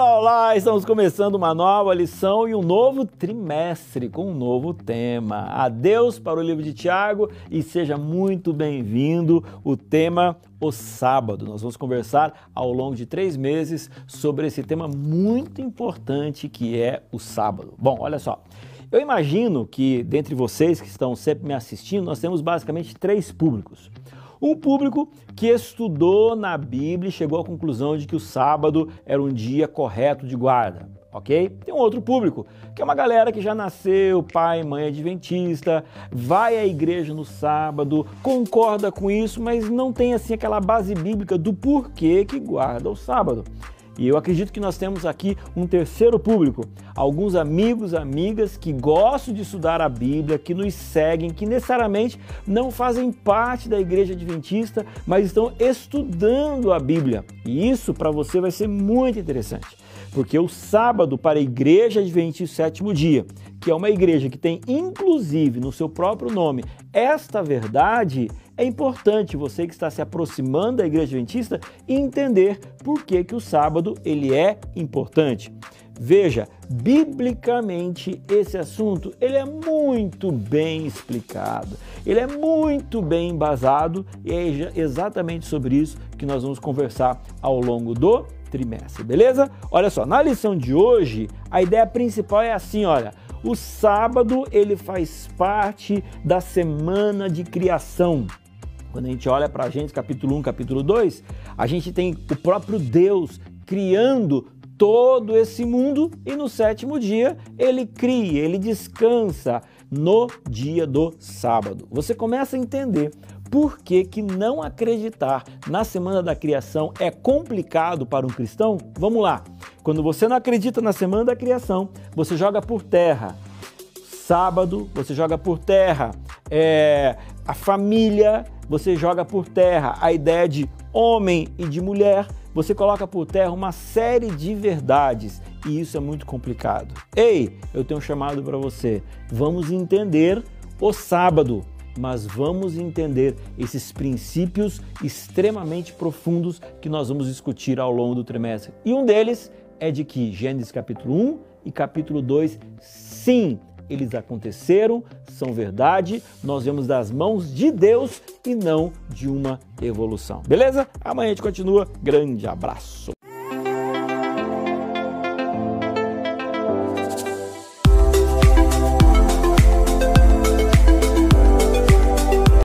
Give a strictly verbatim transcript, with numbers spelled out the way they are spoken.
Olá, olá! Estamos começando uma nova lição e um novo trimestre com um novo tema. Adeus para o livro de Tiago e seja muito bem-vindo. O tema, o sábado. Nós vamos conversar ao longo de três meses sobre esse tema muito importante que é o sábado. Bom, olha só. Eu imagino que, dentre vocês que estão sempre me assistindo, nós temos basicamente três públicos. Um público que estudou na Bíblia e chegou à conclusão de que o sábado era um dia correto de guarda, ok? Tem um outro público, que é uma galera que já nasceu, pai e mãe adventista, vai à igreja no sábado, concorda com isso, mas não tem assim aquela base bíblica do porquê que guarda o sábado. E eu acredito que nós temos aqui um terceiro público, alguns amigos, amigas que gostam de estudar a Bíblia, que nos seguem, que necessariamente não fazem parte da igreja adventista, mas estão estudando a Bíblia. E isso para você vai ser muito interessante, porque o sábado para a igreja adventista sétimo dia, que é uma igreja que tem inclusive no seu próprio nome esta verdade, é importante você que está se aproximando da igreja adventista entender por que que o sábado ele é importante. Veja, biblicamente esse assunto ele é muito bem explicado, ele é muito bem embasado e é exatamente sobre isso que nós vamos conversar ao longo do trimestre, beleza? Olha só, na lição de hoje a ideia principal é assim, olha, o sábado ele faz parte da semana de criação. Quando a gente olha para Gênesis capítulo um, capítulo dois, a gente tem o próprio Deus criando todo esse mundo e no sétimo dia ele cria, ele descansa no dia do sábado. Você começa a entender por que que não acreditar na semana da criação é complicado para um cristão? Vamos lá. Quando você não acredita na semana da criação, você joga por terra sábado, você joga por terra é, a família, você joga por terra a ideia de homem e de mulher, você coloca por terra uma série de verdades e isso é muito complicado. Ei, eu tenho um chamado para você, vamos entender o sábado, mas vamos entender esses princípios extremamente profundos que nós vamos discutir ao longo do trimestre. E um deles é de que Gênesis capítulo um e capítulo dois, sim, eles aconteceram, são verdade, nós vemos das mãos de Deus e não de uma evolução. Beleza? Amanhã a gente continua. Grande abraço!